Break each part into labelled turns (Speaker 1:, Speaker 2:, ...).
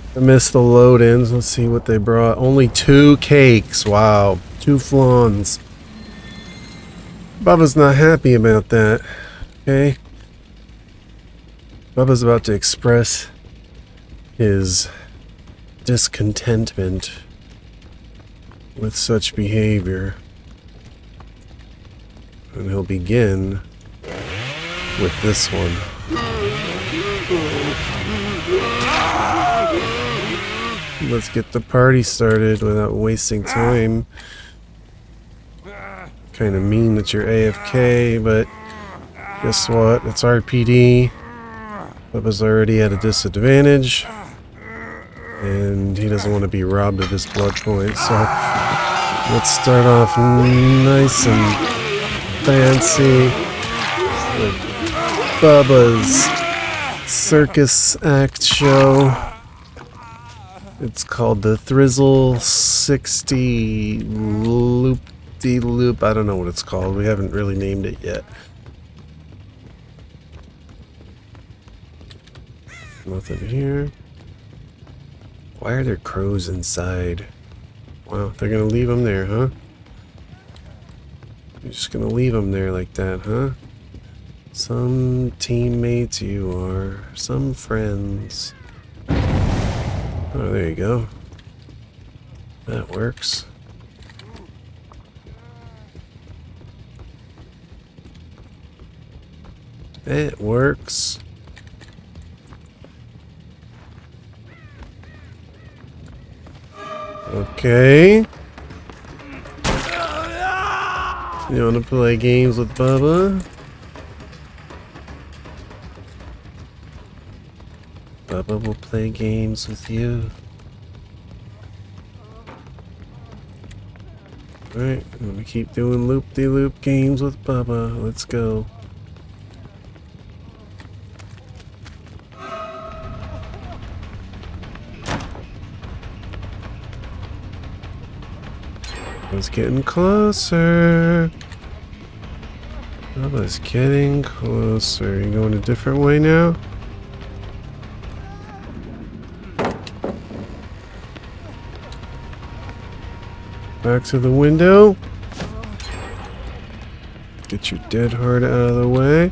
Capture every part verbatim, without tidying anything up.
Speaker 1: I missed the load-ins. Let's see what they brought. Only two cakes. Wow. Two flans. Bubba's not happy about that. Okay. Bubba's about to express his discontentment with such behavior. And he'll begin with this one. Let's get the party started without wasting time. Kind of mean that you're A F K, but guess what? It's R P D. Bubba's already at a disadvantage, and he doesn't want to be robbed of his blood points. So let's start off nice and fancy with Bubba's circus act show. It's called the Thrizzle sixty Loop-de-Loop. I don't know what it's called. We haven't really named it yet. Nothing here. Why are there crows inside? Wow, they're gonna leave them there, huh? You're just gonna leave them there like that, huh? Some teammates you are. Some friends. Oh, there you go. That works. It works. Okay. You wanna play games with Bubba? Bubba will play games with you. Alright, I'm gonna keep doing loop-de-loop games with Bubba. Let's go. Bubba's getting closer. Bubba's getting closer. You going a different way now? Back to the window. Get your dead heart out of the way.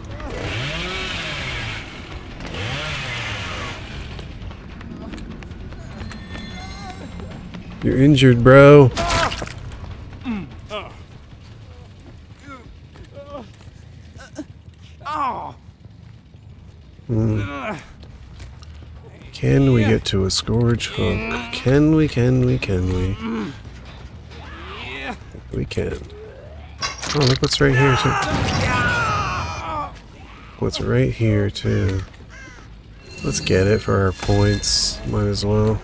Speaker 1: You're injured, bro. Hmm. Can we get to a scourge hook? Can we, can we, can we? We can. Oh, look what's right here, too. What's right here, too. Let's get it for our points. Might as well.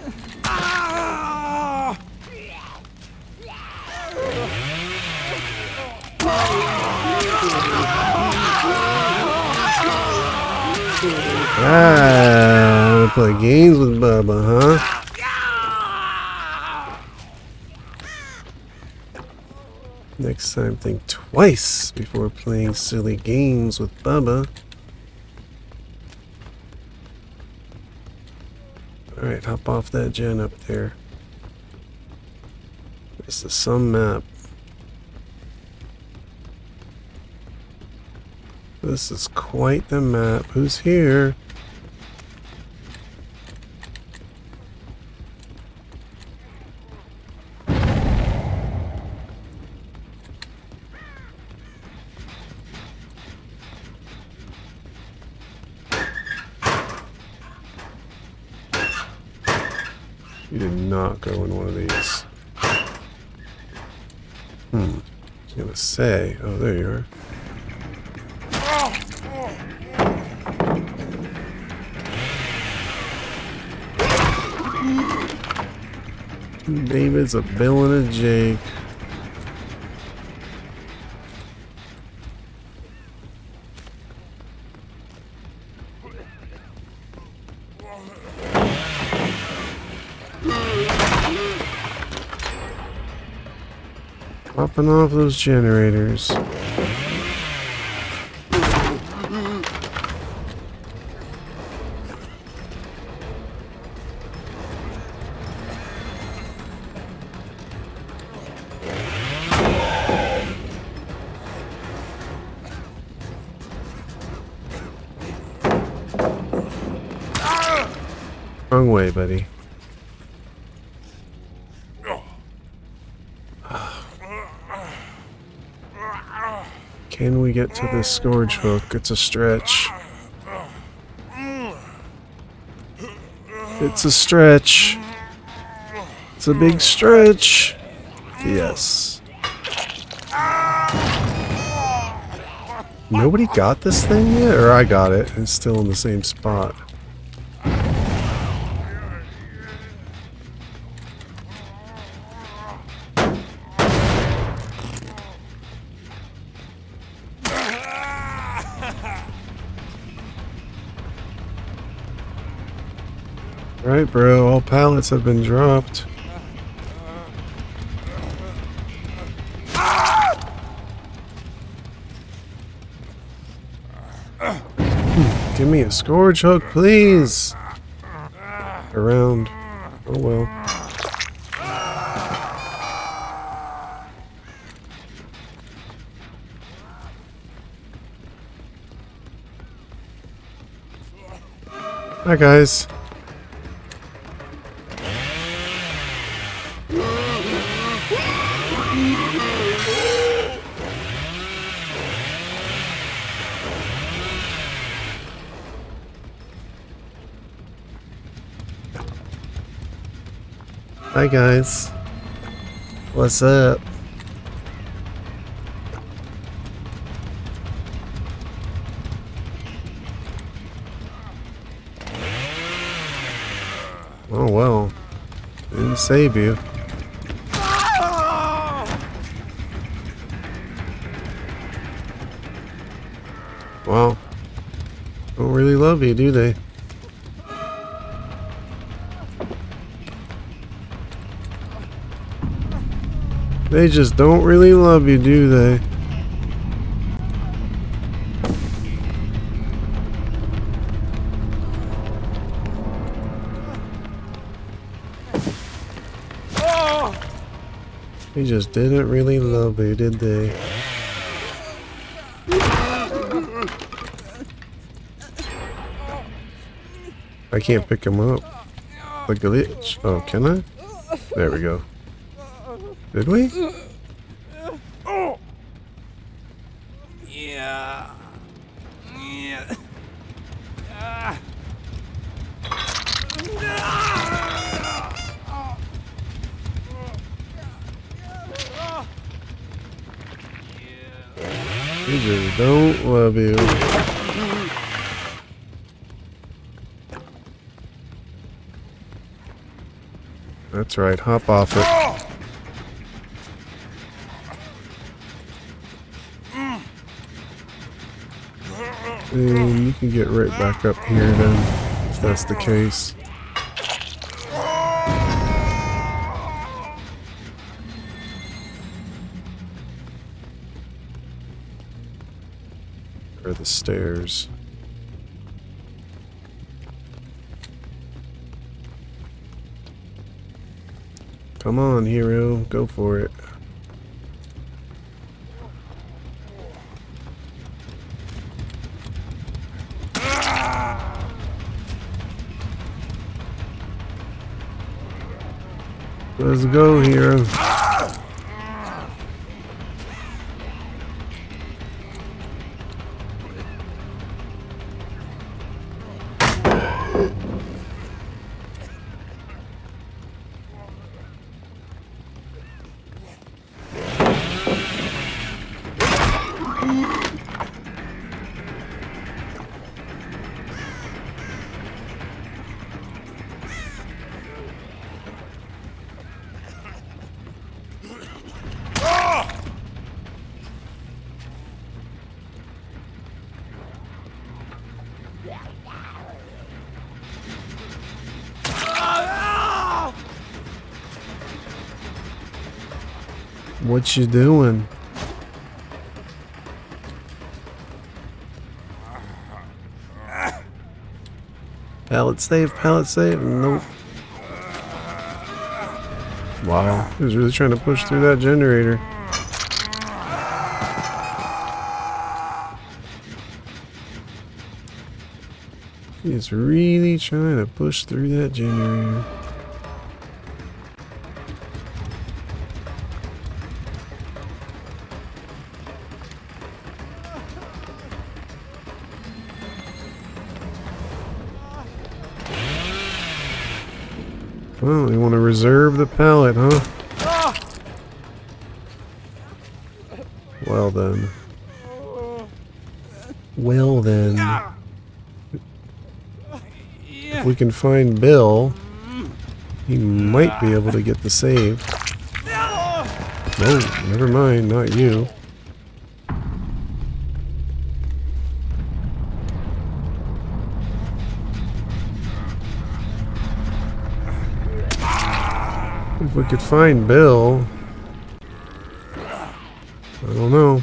Speaker 1: Ah, wanna play games with Bubba, huh? Next time, think twice before playing silly games with Bubba. Alright, hop off that gen up there. This is some map. This is quite the map. Who's here? You did not go in one of these. Hmm. I was gonna say. Oh, there you are. David's a Bill and a Jake. Popping off those generators. Wrong way, buddy. Can we get to this scourge hook? It's a stretch. It's a stretch. It's a big stretch. Yes. Nobody got this thing yet? Or I got it. It's still in the same spot. Right, bro. All pallets have been dropped. Give me a scourge hook, please. Around. Oh well. Hi guys. Hi guys. What's up? Oh well. Didn't save you. Well, don't really love you, do they? They just don't really love you, do they? They just didn't really love you, did they? I can't pick him up. The glitch. Oh, can I? There we go. Did we?
Speaker 2: Yeah. Yeah. Ah.
Speaker 1: They just don't love you. That's right, hop off it. And you can get right back up here then, if that's the case. Or the stairs. Come on, hero, go for it. Let's go, hero. What you doing? Pallet save, pallet save. Nope. Wow, he was really trying to push through that generator. He's really trying to push through that generator. Well, you want to reserve the pallet, huh? Well then. Well then. If we can find Bill, he might be able to get the save. No, never mind, not you. If we could find Bill, I don't know.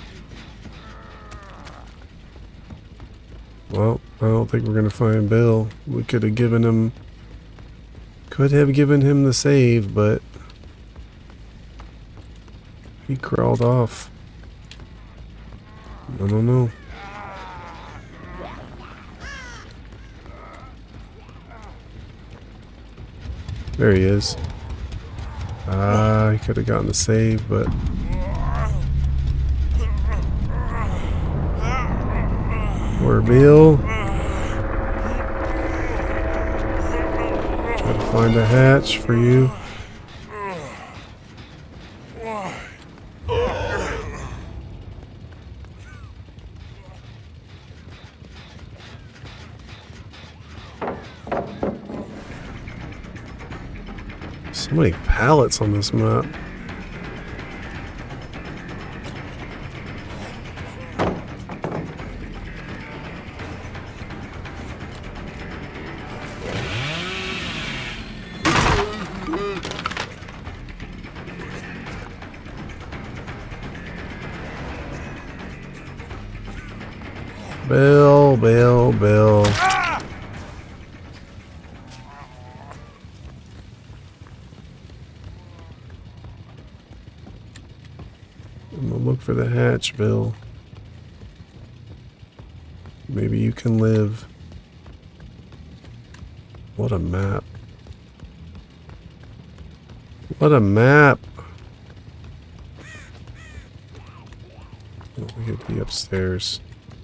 Speaker 1: Well, I don't think we're gonna find Bill. We could have given him, could have given him the save, but he crawled off. I don't know. There he is. Ah, uh, he could have gotten the save, but poor Bill. Try to find a hatch for you. So many pallets on this map. Bill, Bill, Bill. I'm gonna look for the hatch, Bill. Maybe you can live. What a map. What a map. Oh, we could be upstairs.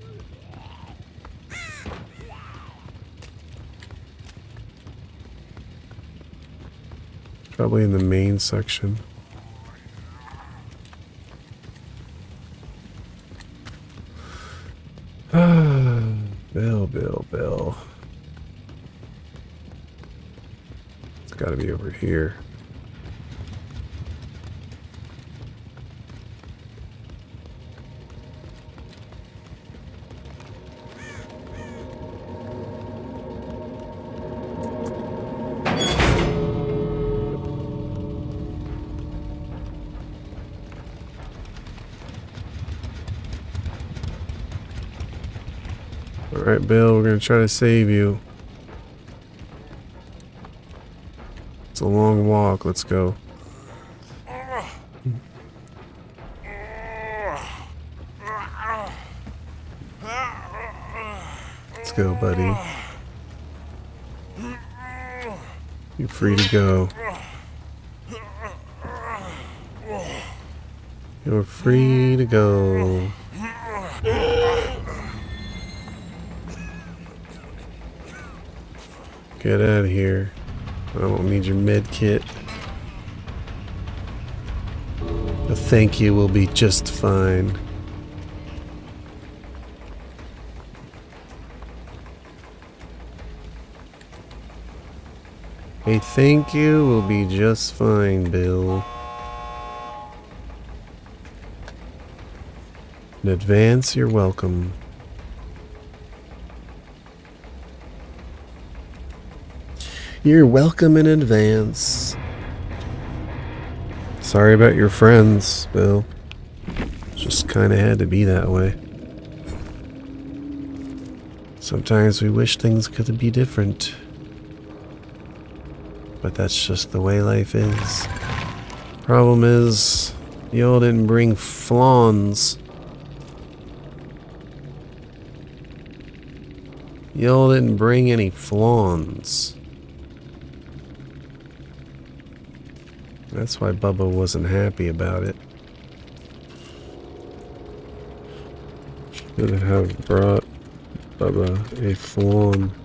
Speaker 1: Probably in the main section. Ah, Bill, Bill, Bill. It's gotta be over here. Alright, Bill, we're gonna try to save you. It's a long walk, let's go. Let's go, buddy. You're free to go. You're free to go. Get out of here. I don't need your med kit. A thank you will be just fine. A thank you will be just fine, Bill. In advance, you're welcome. You're welcome in advance. Sorry about your friends, Bill. Just kinda had to be that way. Sometimes we wish things could be different. But that's just the way life is. Problem is, y'all didn't bring Flans. Y'all didn't bring any flans. That's why Bubba wasn't happy about it. Should have brought Bubba a flan.